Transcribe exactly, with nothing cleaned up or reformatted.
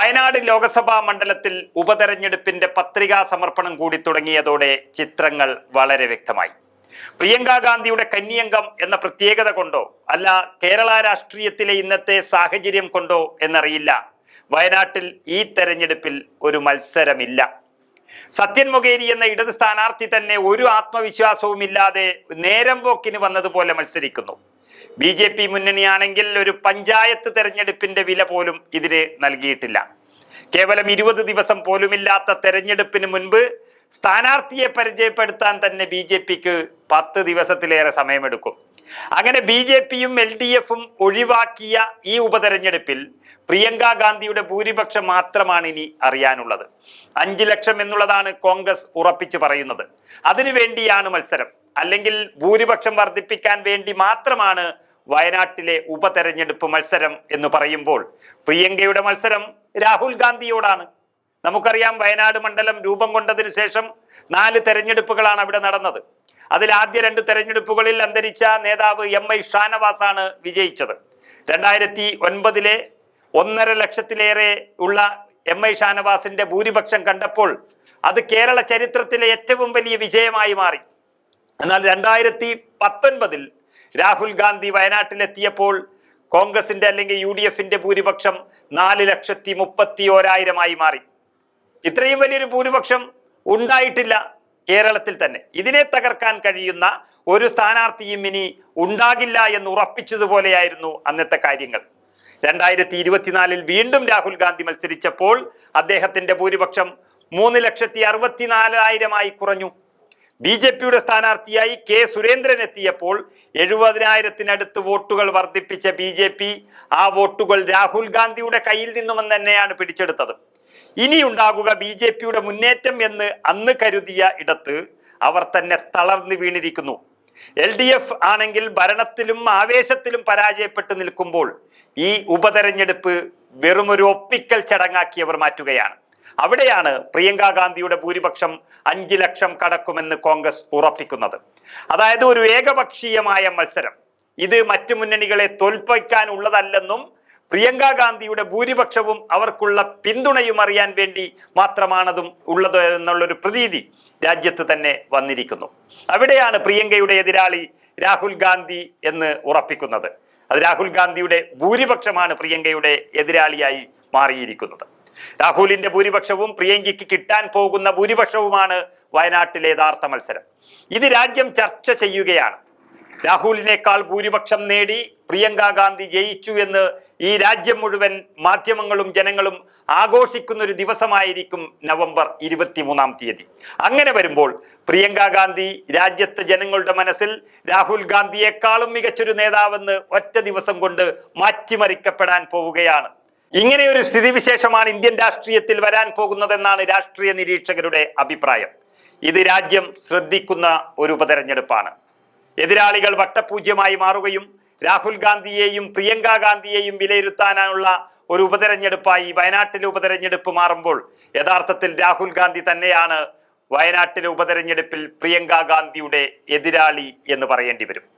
വയനാട് ലോക്സഭാ മണ്ഡലത്തിൽ ഉപതെരഞ്ഞെടുപ്പിന്റെ പത്രികാ സമർപ്പണം കൂടി തുടങ്ങിയതോടെ ചിത്രങ്ങൾ വളരെ വ്യക്തമായി. പ്രിയങ്ക ഗാന്ധിയുടെ കന്നിയംഗം എന്ന പ്രത്യേകത കൊണ്ടോ അല്ല കേരള രാഷ്ട്രീയത്തിലെ ഇന്നത്തെ സാഹചര്യം കൊണ്ടോ എന്നറിയില്ല, വയനാട്ടിൽ ഈ തെരഞ്ഞെടുപ്പിൽ ഒരു മത്സരമില്ല. സത്യൻ മൊകേരി എന്ന ഇടത് സ്ഥാനാർത്ഥി തന്നെ ഒരു ആത്മവിശ്വാസവും ഇല്ലാതെ നേരം പോക്കിന് വന്നതുപോലെ മത്സരിക്കുന്നു. ബി ജെ പി മുന്നണിയാണെങ്കിൽ ഒരു പഞ്ചായത്ത് തെരഞ്ഞെടുപ്പിന്റെ വില പോലും ഇതിന് നൽകിയിട്ടില്ല. കേവലം ഇരുപത് ദിവസം പോലുമില്ലാത്ത തെരഞ്ഞെടുപ്പിന് മുൻപ് സ്ഥാനാർത്ഥിയെ പരിചയപ്പെടുത്താൻ തന്നെ ബി ജെ പിക്ക് പത്ത് ദിവസത്തിലേറെ സമയമെടുക്കും. അങ്ങനെ ബി ജെ പിയും എൽ ഡി എഫും ഒഴിവാക്കിയ ഈ ഉപതെരഞ്ഞെടുപ്പിൽ പ്രിയങ്ക ഗാന്ധിയുടെ ഭൂരിപക്ഷം മാത്രമാണ് ഇനി അറിയാനുള്ളത്. അഞ്ചു ലക്ഷം എന്നുള്ളതാണ് കോൺഗ്രസ് ഉറപ്പിച്ചു പറയുന്നത്. അതിനു വേണ്ടിയാണ് മത്സരം, അല്ലെങ്കിൽ ഭൂരിപക്ഷം വർദ്ധിപ്പിക്കാൻ വേണ്ടി മാത്രമാണ് വയനാട്ടിലെ ഉപതെരഞ്ഞെടുപ്പ് മത്സരം എന്ന് പറയുമ്പോൾ പ്രിയങ്കയുടെ മത്സരം രാഹുൽ ഗാന്ധിയോടാണ്. നമുക്കറിയാം, വയനാട് മണ്ഡലം രൂപം കൊണ്ടതിനു ശേഷം നാല് തെരഞ്ഞെടുപ്പുകളാണ് അവിടെ നടന്നത്. അതിൽ ആദ്യ രണ്ട് തെരഞ്ഞെടുപ്പുകളിൽ അന്തരിച്ച നേതാവ് എം ഐ ഷാനവാസാണ് വിജയിച്ചത്. രണ്ടായിരത്തി ഒൻപതിലെ ഒന്നര ലക്ഷത്തിലേറെ ഉള്ള എം ഐ ഷാനവാസിന്റെ ഭൂരിപക്ഷം കണ്ടപ്പോൾ അത് കേരള ചരിത്രത്തിലെ ഏറ്റവും വലിയ വിജയമായി മാറി. എന്നാൽ രണ്ടായിരത്തി പത്തൊൻപതിൽ രാഹുൽ ഗാന്ധി വയനാട്ടിലെത്തിയപ്പോൾ കോൺഗ്രസിന്റെ അല്ലെങ്കിൽ യു ഡി എഫിന്റെ ഭൂരിപക്ഷം നാല് ലക്ഷത്തി മുപ്പത്തി ഓരായിരമായി മാറി. ഇത്രയും വലിയൊരു ഭൂരിപക്ഷം ഉണ്ടായിട്ടില്ല കേരളത്തിൽ തന്നെ. ഇതിനെ തകർക്കാൻ കഴിയുന്ന ഒരു സ്ഥാനാർത്ഥിയും ഇനി ഉണ്ടാകില്ല എന്ന് ഉറപ്പിച്ചതുപോലെയായിരുന്നു അന്നത്തെ കാര്യങ്ങൾ. രണ്ടായിരത്തി ഇരുപത്തിനാലിൽ വീണ്ടും രാഹുൽ ഗാന്ധി മത്സരിച്ചപ്പോൾ അദ്ദേഹത്തിന്റെ ഭൂരിപക്ഷം മൂന്ന് ലക്ഷത്തി അറുപത്തിനാലായിരമായി കുറഞ്ഞു. ബി ജെ പിയുടെ സ്ഥാനാർത്ഥിയായി കെ സുരേന്ദ്രൻ എത്തിയപ്പോൾ എഴുപതിനായിരത്തിനടുത്ത് വോട്ടുകൾ വർദ്ധിപ്പിച്ച ബി ജെ പി ആ വോട്ടുകൾ രാഹുൽ ഗാന്ധിയുടെ കയ്യിൽ നിന്നും തന്നെയാണ് പിടിച്ചെടുത്തത്. ഇനി ഉണ്ടാകുക ബി ജെ പിയുടെ മുന്നേറ്റം എന്ന് അന്ന് കരുതിയ ഇടത്ത് അവർ തന്നെ തളർന്നു വീണിരിക്കുന്നു. എൽ ഡി എഫ് ആണെങ്കിൽ ഭരണത്തിലും ആവേശത്തിലും പരാജയപ്പെട്ടു നിൽക്കുമ്പോൾ ഈ ഉപതെരഞ്ഞെടുപ്പ് വെറുമൊരു ഒപ്പിക്കൽ ചടങ്ങാക്കി അവർ മാറ്റുകയാണ്. അവിടെയാണ് പ്രിയങ്ക ഗാന്ധിയുടെ ഭൂരിപക്ഷം അഞ്ചു ലക്ഷം കടക്കുമെന്ന് കോൺഗ്രസ് ഉറപ്പിക്കുന്നത്. അതായത് ഒരു ഏകപക്ഷീയമായ മത്സരം. ഇത് മറ്റു മുന്നണികളെ തോൽപ്പിക്കാനുള്ളതല്ലെന്നും പ്രിയങ്ക ഗാന്ധിയുടെ ഭൂരിപക്ഷവും അവർക്കുള്ള പിന്തുണയും അറിയാൻ വേണ്ടി മാത്രമാണതും ഉള്ളത് എന്നുള്ളൊരു പ്രതീതി രാജ്യത്ത് തന്നെ വന്നിരിക്കുന്നു. അവിടെയാണ് പ്രിയങ്കയുടെ എതിരാളി രാഹുൽ ഗാന്ധി എന്ന് ഉറപ്പിക്കുന്നത്. അത് രാഹുൽ ഗാന്ധിയുടെ ഭൂരിപക്ഷമാണ് പ്രിയങ്കയുടെ എതിരാളിയായി മാറിയിരിക്കുന്നത്. രാഹുലിന്റെ ഭൂരിപക്ഷവും പ്രിയങ്കയ്ക്ക് കിട്ടാൻ പോകുന്ന ഭൂരിപക്ഷവുമാണ് വയനാട്ടിലെ യഥാർത്ഥ മത്സരം. ഇത് രാജ്യം ചർച്ച ചെയ്യുകയാണ്. രാഹുലിനേക്കാൾ ഭൂരിപക്ഷം നേടി പ്രിയങ്ക ഗാന്ധി ജയിച്ചു എന്ന് ഈ രാജ്യം മുഴുവൻ മാധ്യമങ്ങളും ജനങ്ങളും ആഘോഷിക്കുന്ന ഒരു ദിവസമായിരിക്കും നവംബർ ഇരുപത്തി മൂന്നാം തീയതി. അങ്ങനെ വരുമ്പോൾ പ്രിയങ്ക ഗാന്ധി രാജ്യത്തെ ജനങ്ങളുടെ മനസ്സിൽ രാഹുൽ ഗാന്ധിയെക്കാളും മികച്ചൊരു നേതാവെന്ന് ഒറ്റ ദിവസം കൊണ്ട് മാറ്റിമറിക്കപ്പെടാൻ പോവുകയാണ്. ഇങ്ങനെ ഒരു സ്ഥിതിവിശേഷമാണ് ഇന്ത്യൻ രാഷ്ട്രീയത്തിൽ വരാൻ പോകുന്നതെന്നാണ് രാഷ്ട്രീയ നിരീക്ഷകരുടെ അഭിപ്രായം. ഇത് രാജ്യം ശ്രദ്ധിക്കുന്ന ഒരു ഉപതെരഞ്ഞെടുപ്പാണ്. എതിരാളികൾ വട്ടപൂജ്യമായി മാറുകയും രാഹുൽ ഗാന്ധിയെയും പ്രിയങ്ക ഗാന്ധിയെയും വിലയിരുത്താനുള്ള ഒരു ഉപതെരഞ്ഞെടുപ്പായി വയനാട്ടിലെ ഉപതെരഞ്ഞെടുപ്പ് മാറുമ്പോൾ യഥാർത്ഥത്തിൽ രാഹുൽ ഗാന്ധി തന്നെയാണ് വയനാട്ടിലെ ഉപതെരഞ്ഞെടുപ്പിൽ പ്രിയങ്ക ഗാന്ധിയുടെ എതിരാളി എന്ന് പറയേണ്ടി വരും.